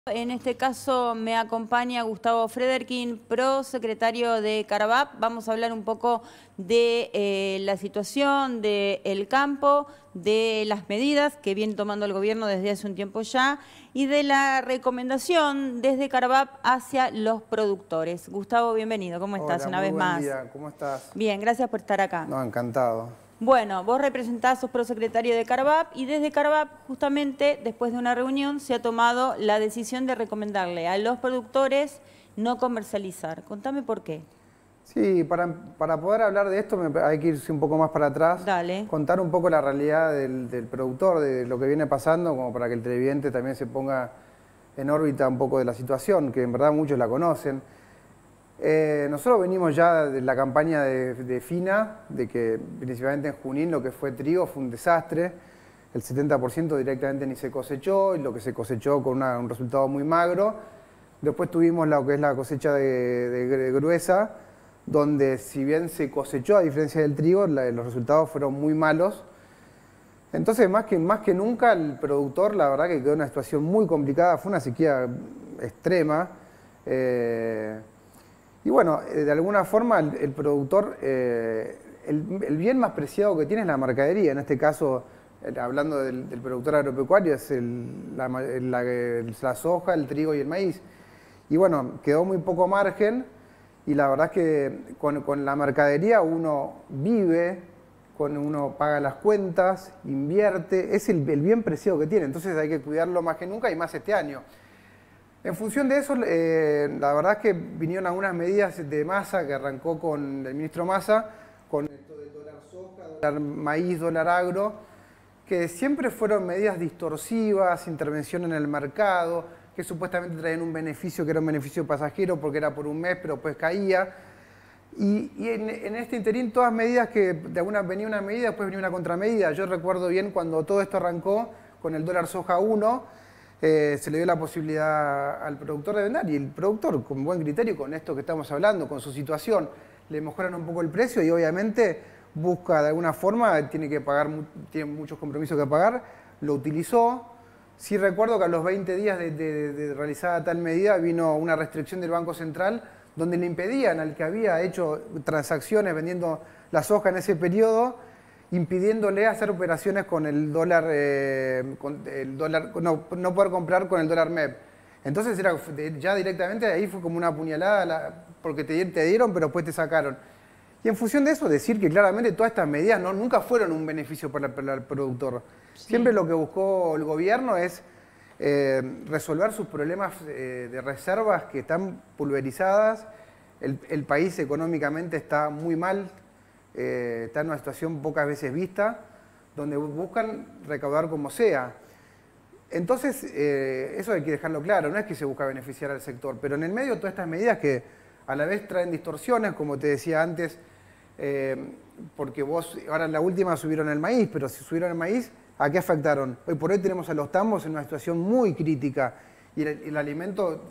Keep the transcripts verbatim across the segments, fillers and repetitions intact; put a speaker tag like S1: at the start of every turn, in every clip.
S1: En este caso me acompaña Gustavo Frederkin, prosecretario de Carabap. Vamos a hablar un poco de eh, la situación del campo, de las medidas que viene tomando el gobierno desde hace un tiempo ya y de la recomendación desde Carabap hacia los productores. Gustavo, bienvenido. ¿Cómo estás?
S2: Hola,
S1: una
S2: muy
S1: vez
S2: buen
S1: más.
S2: día. ¿Cómo estás?
S1: Bien, gracias por estar acá.
S2: No, encantado.
S1: Bueno, vos representás, sos prosecretario de Carabap y desde Carabap, justamente después de una reunión, se ha tomado la decisión de recomendarle a los productores no comercializar. Contame por qué.
S2: Sí, para, para poder hablar de esto me, hay que irse un poco más para atrás.
S1: Dale.
S2: Contar un poco la realidad del, del productor, de lo que viene pasando, como para que el televidente también se ponga en órbita un poco de la situación, que en verdad muchos la conocen. Eh, nosotros venimos ya de la campaña de, de FINA, de que principalmente en Junín lo que fue trigo fue un desastre, el setenta por ciento directamente ni se cosechó, y lo que se cosechó con una, un resultado muy magro. Después tuvimos lo que es la cosecha de, de, de gruesa, donde si bien se cosechó a diferencia del trigo, la, los resultados fueron muy malos. Entonces más que, más que nunca el productor, la verdad que quedó en una situación muy complicada, fue una sequía extrema. Eh, Y bueno, de alguna forma el, el productor, eh, el, el bien más preciado que tiene es la mercadería. En este caso, el, hablando del, del productor agropecuario, es el, la, la, la soja, el trigo y el maíz. Y bueno, quedó muy poco margen y la verdad es que con, con la mercadería uno vive, con uno paga las cuentas, invierte, es el, el bien preciado que tiene. Entonces hay que cuidarlo más que nunca y más este año. En función de eso, eh, la verdad es que vinieron algunas medidas de Massa que arrancó con el ministro Massa, con esto del dólar soja, dólar maíz, dólar agro, que siempre fueron medidas distorsivas, intervención en el mercado, que supuestamente traían un beneficio que era un beneficio pasajero porque era por un mes, pero pues caía. Y, y en, en este interín todas medidas que de alguna venía una medida, después venía una contramedida. Yo recuerdo bien cuando todo esto arrancó con el dólar soja uno, Eh, se le dio la posibilidad al productor de vender y el productor con buen criterio, con esto que estamos hablando, con su situación, le mejoran un poco el precio y obviamente busca de alguna forma, tiene que pagar, tiene muchos compromisos que pagar, lo utilizó. Sí recuerdo que a los veinte días de, de, de realizada tal medida vino una restricción del Banco Central donde le impedían al que había hecho transacciones vendiendo la soja en ese periodo, impidiéndole hacer operaciones con el dólar, eh, con el dólar no, no poder comprar con el dólar M E P. Entonces era ya directamente ahí fue como una puñalada, la, porque te, te dieron pero después te sacaron. Y en función de eso decir que claramente todas estas medidas no, nunca fueron un beneficio para, para el productor. Sí. Siempre lo que buscó el gobierno es eh, resolver sus problemas eh, de reservas que están pulverizadas. El, el país económicamente está muy mal. Eh, está en una situación pocas veces vista, donde buscan recaudar como sea. Entonces, eh, eso hay que dejarlo claro, no es que se busca beneficiar al sector, pero en el medio todas estas medidas que a la vez traen distorsiones, como te decía antes, eh, porque vos, ahora en la última subieron el maíz, pero si subieron el maíz, ¿a qué afectaron? Hoy por hoy tenemos a los tambos en una situación muy crítica y el, el alimento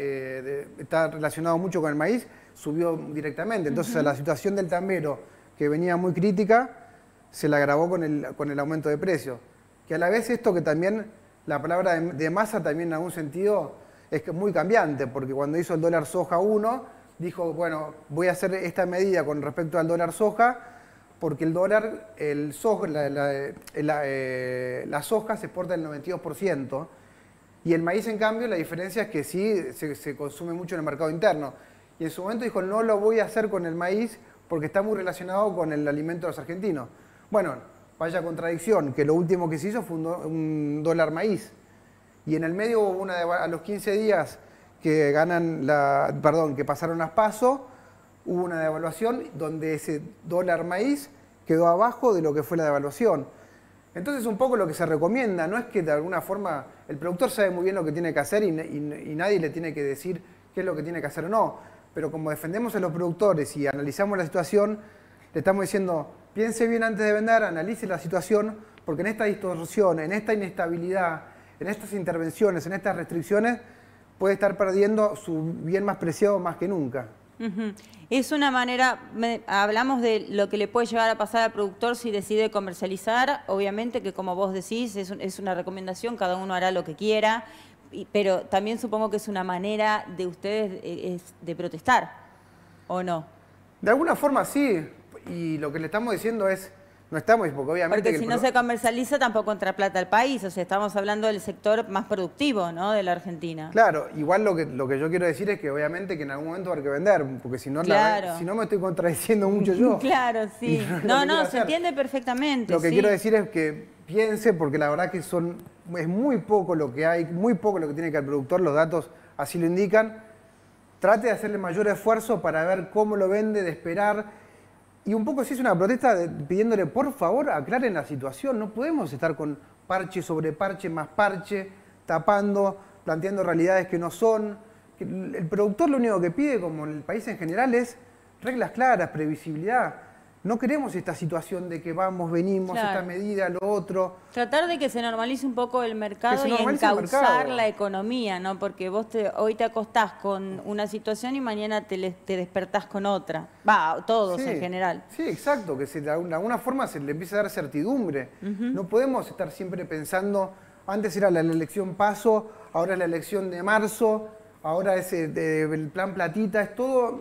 S2: eh, de, está relacionado mucho con el maíz, subió directamente. Entonces, uh-huh. a la situación del tambero, que venía muy crítica, se la agravó con el, con el aumento de precios. Que a la vez esto que también, la palabra de, de Massa también en algún sentido es que muy cambiante, porque cuando hizo el dólar soja uno, dijo, bueno, voy a hacer esta medida con respecto al dólar soja, porque el dólar, el soja, la, la, la, eh, la soja se exporta el noventa y dos por ciento, y el maíz, en cambio, la diferencia es que sí se, se consume mucho en el mercado interno. Y en su momento dijo, no lo voy a hacer con el maíz, porque está muy relacionado con el alimento de los argentinos. Bueno, vaya contradicción, que lo último que se hizo fue un, do, un dólar maíz. Y en el medio hubo una de, a los quince días que ganan la, perdón, que pasaron las PASO, hubo una devaluación donde ese dólar maíz quedó abajo de lo que fue la devaluación. Entonces un poco lo que se recomienda, no es que de alguna forma el productor sabe muy bien lo que tiene que hacer y, y, y nadie le tiene que decir qué es lo que tiene que hacer o no. Pero como defendemos a los productores y analizamos la situación, le estamos diciendo, piense bien antes de vender, analice la situación, porque en esta distorsión, en esta inestabilidad, en estas intervenciones, en estas restricciones, puede estar perdiendo su bien más preciado más que nunca.
S1: Uh-huh. Es una manera, me, hablamos de lo que le puede llegar a pasar al productor si decide comercializar, obviamente que como vos decís, es, es una recomendación, cada uno hará lo que quiera, y, pero también supongo que es una manera de ustedes eh, es de protestar, ¿o no?
S2: De alguna forma sí, y lo que le estamos diciendo es, no estamos, porque obviamente...
S1: Porque
S2: que
S1: si
S2: el
S1: no
S2: pro...
S1: se comercializa tampoco entra plata al país, o sea, estamos hablando del sector más productivo, ¿no?, de la Argentina.
S2: Claro, igual lo que, lo que yo quiero decir es que obviamente que en algún momento va a haber que vender, porque si no,
S1: claro.
S2: la, si no me estoy contradiciendo mucho yo.
S1: Claro, sí. No, no, no se entiende perfectamente.
S2: Lo que
S1: sí.
S2: quiero decir es que piense, porque la verdad que son es muy poco lo que hay, muy poco lo que tiene que el productor, los datos así lo indican. Trate de hacerle mayor esfuerzo para ver cómo lo vende, de esperar. Y un poco sí es una protesta de, pidiéndole, por favor, aclaren la situación. No podemos estar con parche sobre parche más parche, tapando, planteando realidades que no son. El productor lo único que pide, como en el país en general, es reglas claras, previsibilidad. No queremos esta situación de que vamos, venimos,
S1: claro.
S2: esta medida, lo otro.
S1: Tratar de que se normalice un poco el mercado y encauzar la economía, ¿no? Porque vos te, hoy te acostás con una situación y mañana te, le, te despertás con otra. Va, todos
S2: sí,
S1: en general.
S2: Sí, exacto, que se, de alguna forma se le empieza a dar certidumbre. Uh-huh. No podemos estar siempre pensando, antes era la, la elección paso, ahora es la elección de marzo, ahora es el, el plan platita, es todo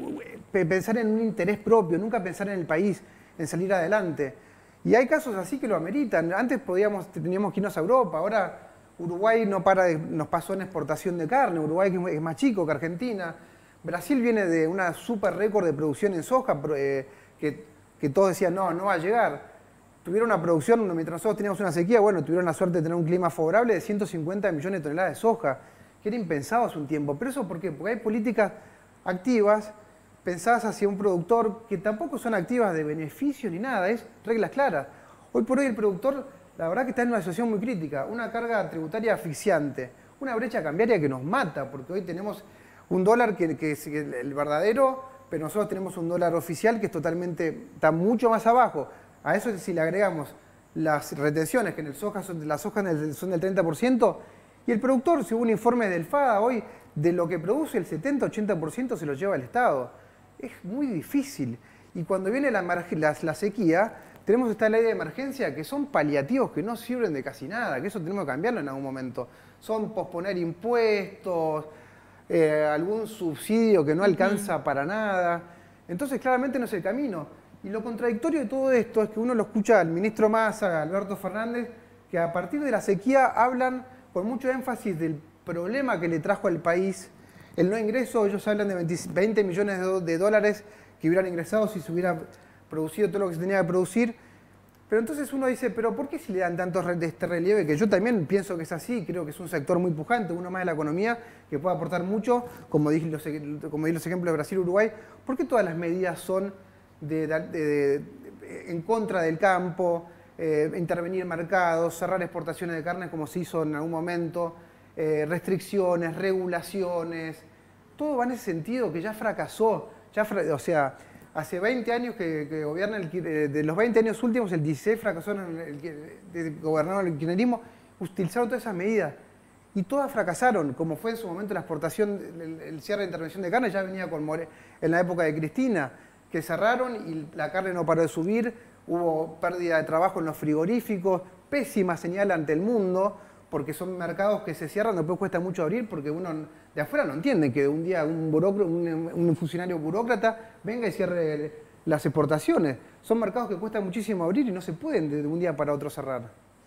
S2: pensar en un interés propio, nunca pensar en el país, en salir adelante. Y hay casos así que lo ameritan. Antes podíamos, teníamos que irnos a Europa, ahora Uruguay no para de, nos pasó en exportación de carne, Uruguay es más chico que Argentina. Brasil viene de una super récord de producción en soja, eh, que, que todos decían, no, no va a llegar. Tuvieron una producción, mientras nosotros teníamos una sequía, bueno, tuvieron la suerte de tener un clima favorable de ciento cincuenta millones de toneladas de soja, que era impensado hace un tiempo. ¿Pero eso por qué? Porque hay políticas activas pensadas hacia un productor que tampoco son activas de beneficio ni nada, es reglas claras. Hoy por hoy el productor, la verdad que está en una situación muy crítica, una carga tributaria asfixiante, una brecha cambiaria que nos mata, porque hoy tenemos un dólar que, que es el verdadero, pero nosotros tenemos un dólar oficial que es totalmente, está mucho más abajo. A eso si le agregamos las retenciones, que en el soja son, las sojas son del treinta por ciento, y el productor, según informes del F A D A hoy, de lo que produce el setenta ochenta por ciento se lo lleva el Estado. Es muy difícil. Y cuando viene la, la, la sequía, tenemos esta ley de emergencia que son paliativos que no sirven de casi nada, que eso tenemos que cambiarlo en algún momento. Son posponer impuestos, eh, algún subsidio que no alcanza para nada. Entonces claramente no es el camino. Y lo contradictorio de todo esto es que uno lo escucha al ministro Massa, Alberto Fernández, que a partir de la sequía hablan con mucho énfasis del problema que le trajo al país el no ingreso. Ellos hablan de veinte millones de dólares que hubieran ingresado si se hubiera producido todo lo que se tenía que producir. Pero entonces uno dice, ¿pero por qué si le dan tanto de este relieve? Que yo también pienso que es así, creo que es un sector muy pujante, uno más de la economía, que puede aportar mucho, como dije los, como di los ejemplos de Brasil y Uruguay. ¿Por qué todas las medidas son de, de, de, de, en contra del campo, eh, intervenir en mercados, cerrar exportaciones de carne como se hizo en algún momento? Eh, restricciones, regulaciones, todo va en ese sentido que ya fracasó. Ya fra o sea, hace veinte años que, que gobierna, el, de los veinte años últimos, el dieciséis fracasó en el, el, el gobernador el kirchnerismo, utilizaron todas esas medidas y todas fracasaron, como fue en su momento la exportación, el, el cierre de intervención de carne, ya venía con More, en la época de Cristina, que cerraron y la carne no paró de subir, hubo pérdida de trabajo en los frigoríficos, pésima señal ante el mundo, porque son mercados que se cierran, después cuesta mucho abrir, porque uno de afuera no entiende que un día un, un, un funcionario burócrata venga y cierre las exportaciones. Son mercados que cuesta muchísimo abrir y no se pueden de un día para otro cerrar.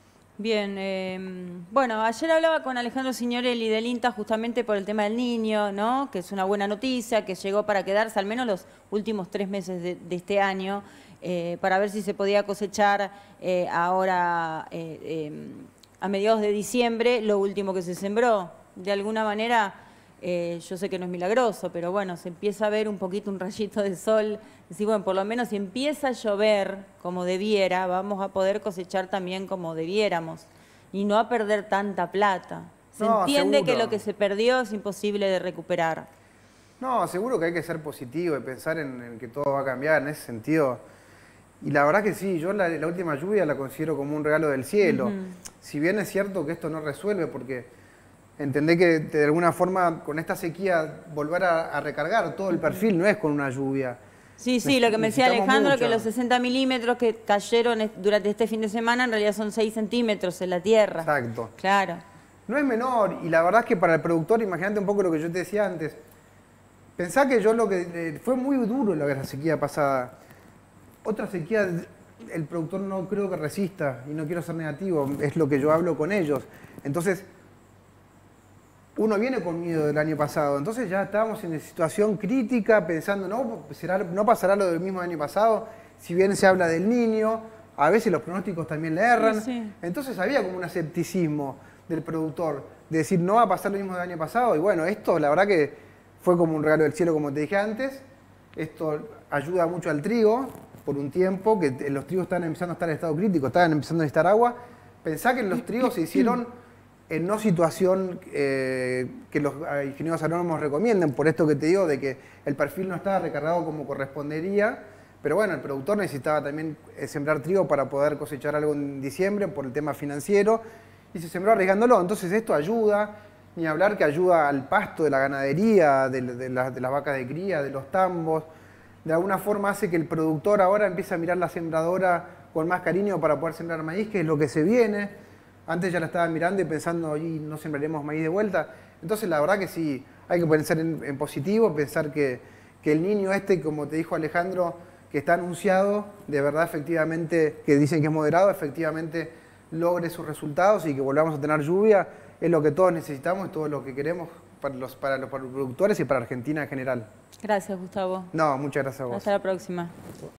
S1: Bien, eh, bueno, ayer hablaba con Alejandro Signorelli del INTA justamente por el tema del niño, ¿no? Que es una buena noticia, que llegó para quedarse al menos los últimos tres meses de, de este año, eh, para ver si se podía cosechar eh, ahora... Eh, eh, a mediados de diciembre, lo último que se sembró. De alguna manera, eh, yo sé que no es milagroso, pero bueno, se empieza a ver un poquito un rayito de sol. Decir, bueno, por lo menos si empieza a llover como debiera, vamos a poder cosechar también como debiéramos. Y no a perder tanta plata. Se no, entiende seguro. Que lo que se perdió es imposible de recuperar.
S2: No, seguro que hay que ser positivo y pensar en, en que todo va a cambiar en ese sentido. Y la verdad que sí, yo la, la última lluvia la considero como un regalo del cielo. Uh-huh. Si bien es cierto que esto no resuelve, porque entendé que de alguna forma con esta sequía volver a, a recargar todo el perfil no es con una lluvia.
S1: Sí, sí, lo que me decía Alejandro, mucho. Que los sesenta milímetros que cayeron durante este fin de semana en realidad son seis centímetros en la tierra.
S2: Exacto.
S1: Claro.
S2: no es menor, y la verdad es que para el productor, imagínate un poco lo que yo te decía antes, pensá que yo lo que, eh, fue muy duro la, la sequía pasada, otra sequía el productor no creo que resista, y no quiero ser negativo, es lo que yo hablo con ellos, entonces uno viene con miedo del año pasado, entonces ya estábamos en situación crítica, pensando, no, será, no pasará lo del mismo año pasado, si bien se habla del Niño, a veces los pronósticos también le erran, sí, sí. Entonces había como un escepticismo del productor, de decir, no va a pasar lo mismo del año pasado, y bueno, esto la verdad que fue como un regalo del cielo, como te dije antes, esto ayuda mucho al trigo, por un tiempo, que los trigos estaban empezando a estar en estado crítico, estaban empezando a necesitar agua, pensá que los trigos se hicieron en no situación eh, que los ingenieros agrónomos recomienden, por esto que te digo, de que el perfil no estaba recargado como correspondería, pero bueno, el productor necesitaba también sembrar trigo para poder cosechar algo en diciembre por el tema financiero, y se sembró arriesgándolo, entonces esto ayuda, ni hablar que ayuda al pasto de la ganadería, de, de, la, de las vacas de cría, de los tambos, de alguna forma hace que el productor ahora empiece a mirar la sembradora con más cariño para poder sembrar maíz, que es lo que se viene. Antes ya la estaba mirando y pensando, oye, no sembraremos maíz de vuelta. Entonces la verdad que sí, hay que pensar en, en positivo, pensar que, que el Niño este, como te dijo Alejandro, que está anunciado, de verdad efectivamente, que dicen que es moderado, efectivamente logre sus resultados y que volvamos a tener lluvia, es lo que todos necesitamos, es todo lo que queremos para los, para los productores y para Argentina en general.
S1: Gracias, Gustavo.
S2: No, muchas gracias a vos.
S1: Hasta la próxima.